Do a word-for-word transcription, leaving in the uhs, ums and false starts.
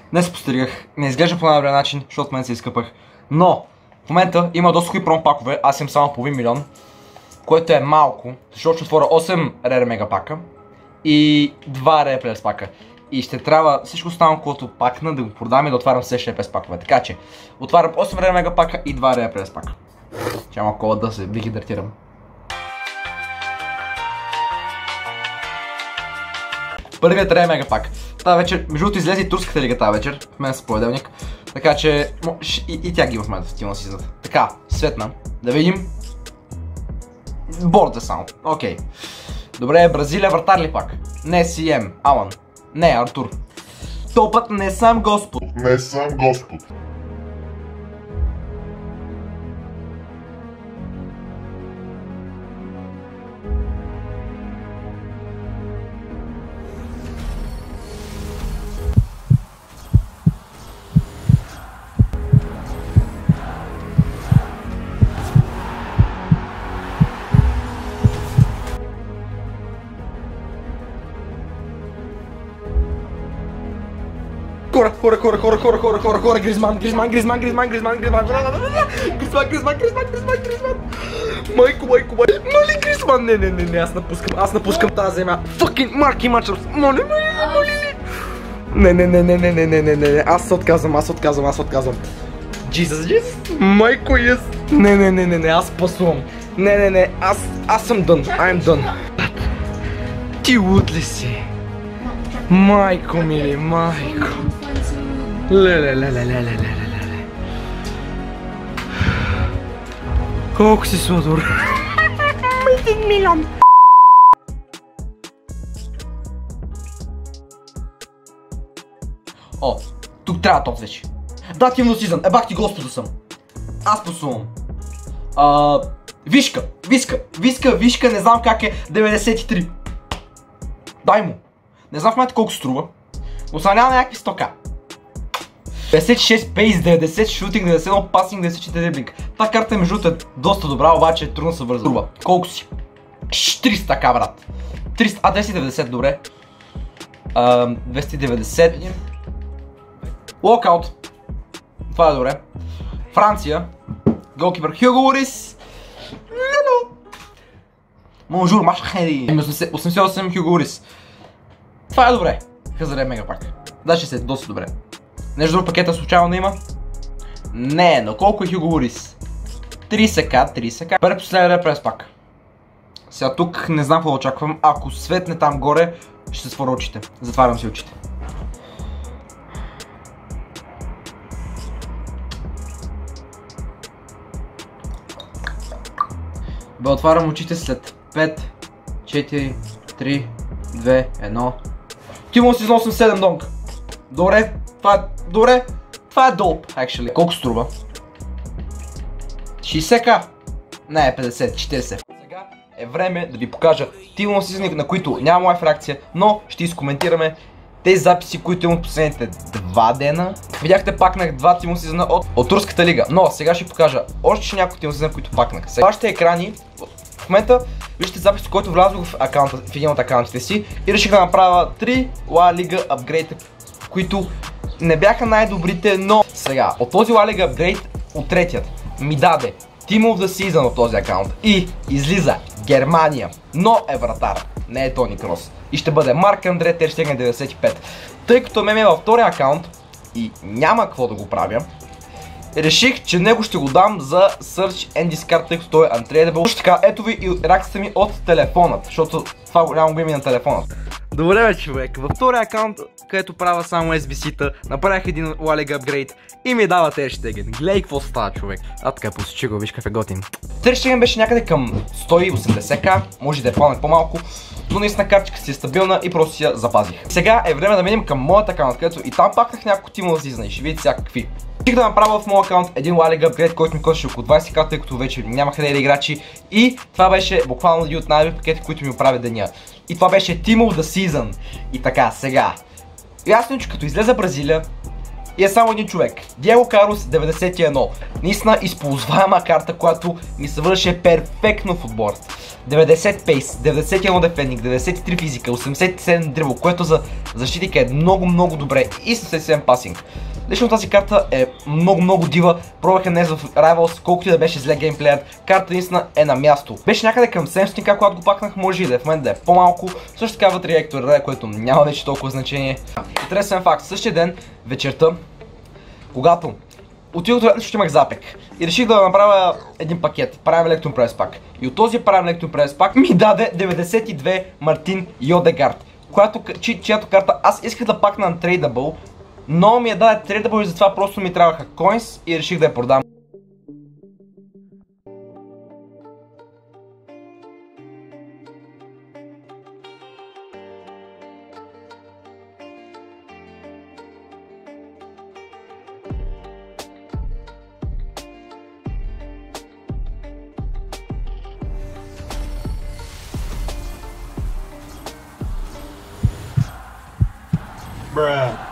Днес постригах, не изглежда по най-добрия начин, защото мен се изкъпах. Но в момента има доста хубави промпакове, аз имам само половин милион, което е малко, защото ще отворя осем Rare мегапака и два Rare Players пака. И ще трябва всичко останало, което пакна, да го продам и да отварям следващия пет пакове. Така че, отварям осем Rare мегапака и два Rare Players пака. Ще малко кола да се бигидратирам. Първият Rare мегапак. Тази вечер, между другото, излезе и турската лига тази вечер, в мен са понеделник. Така че, и, и тя ги има в момента в Team of the Season. Така, светна. Да видим. Борд е само. Окей. Добре, Бразилия вратар ли пак? Не, Си Ем, Алан. Не, Артур. Топът не сам Господ. Не сам Господ. Хора, хора, хора, хора, хора, хора, хора, хора, Гризман, Гризман, Гризман, Гризман, Гризман, Гризман, Гризман, Гризман, Гризман, Гризман, Гризман. Майко, майко, майко, моли Гризман, не, не, не, не, аз напускам, аз напускам тази земя. Fucking Марки Мачърс, моли, моли, моли. Не, не, не, не, не, не, не, не, не, аз се отказвам, аз се отказвам, аз се отказвам. Jesus, Jesus, майко, yes. Не, не, не, не, не, аз пасувам. Не, не, не, аз, аз съм done, I'm done. Ти луд ли си? Майко мили, майко. Леле, леле, леле, леле, леле. Колко си сладур. Един милион. О, тук трябва топ вече. Да, Team of the Season, е бах ти господа съм. Аз посувам. А, вишка, виска, виска, вишка, не знам как е, деветдесет и три. Дай му. Не знам в момента колко струва. Осъвременява някакви стока. петдесет и шест пейс, деветдесет шутинг, деветдесет и едно пасинг, деветдесет и четири дриблинг. Тази карта е между е доста добра, обаче е трудно се върза. Струва. Колко си? триста така, брат. триста, а двеста и деветдесет, добре. А, двеста и деветдесет. Локаут. Това е добре. Франция. Голкипър Хюго Лорис. Монжур, Маш Хенри. осемдесет и осем Хюго Лорис. Това е добре. Хазаре мегапак. Да, ще се е доста добре. Нещо друго пакета случайно има? Не, но колко е Хюго Лорис? трийсет ка, трийсет ка. Първи последен репрес пак. Сега тук не знам какво очаквам. Ако светне там горе, ще се свърля очите. Затварям си очите. Бе, отварям очите след пет, четири, три, две, едно. Team of the Season осем седем донк. Добре, това е, добре, това е доп, actually. Колко струва? шейсет ка? Не, петдесет, четирийсет. Сега е време да ви покажа Team of the Season, на които няма лайф реакция, но ще изкоментираме тези записи, които имам последните два дена. Видяхте, пакнах два Team of the Season от, от турската лига, но сега ще покажа още някои Team of the Season, които пакнах. Сега вашите екрани, в момента вижте запис, който влязох в, акаунта, в един от акаунтите си и реших да направя три La Liga апгрейда, които не бяха най-добрите, но сега от този La Liga апгрейд, от третият, ми даде Team of the Season от този акаунт и излиза Германия, но е вратар, не е Тони Крос и ще бъде Марк Андре Тер Штеген деветдесет и пет. Тъй като ме е във втория акаунт и няма какво да го правя, реших, че него ще го дам за Search and Discard, тъй като той е untradeable. Също така, ето ви и реакцията ми от телефонът, защото това голямо го има и на телефонът. Добре бе, човек, във втория акаунт, където правя само Ес Би Си-та, направих един La Liga апгрейд и ми дава Тер Штеген. Глей какво става, човек. А така, посочи го, виж какъв е готин. Тер Штеген беше някъде към сто и осемдесет ка, може да е по-малко по-малко, но наистина картичка си е стабилна и просто си я запазих. Сега е време да минем към моят акаунт, където и там пакнах няколко Team of the Season и ще видите всякакви. Реших да направя в моят акаунт един La Liga апгрейд, който ми костваше около двайсет ка, тъй като вече нямаха рейли играчи и това беше буквално един от най-добри пакети, които ми оправят деня. И това беше Team of the Season. И така, сега. Ясно, че като излезе Бразилия и е само един човек. Диего Карлос деветдесет и едно. Наистина използваема карта, която ми се върши перфектно в отборът. деветдесет пейс, деветдесет и едно дефендинг, деветдесет и три физика, осемдесет и седем дрибл, което за защитника е много много добре и седемдесет и седем пасинг. Лично тази карта е много много дива, пробваха днес в Rivals, колкото и да беше зле геймплеят, картата наистина е на място. Беше някъде към седемстотин, когато го пакнах, може и да е в момента да е по-малко, също така вътре реактор, което няма вече толкова значение. Интересен факт, същия ден, вечерта, когато отидох до защото имах запек и реших да направя един пакет, правим Electrum Press пак. И от този правим Electrum Press пак ми даде деветдесет и две Мартин Йодегард, която, чи, чиято карта аз исках да пакна на Tradable, но ми я даде Tradable и затова просто ми трябваха coins и реших да я продам. Bruh.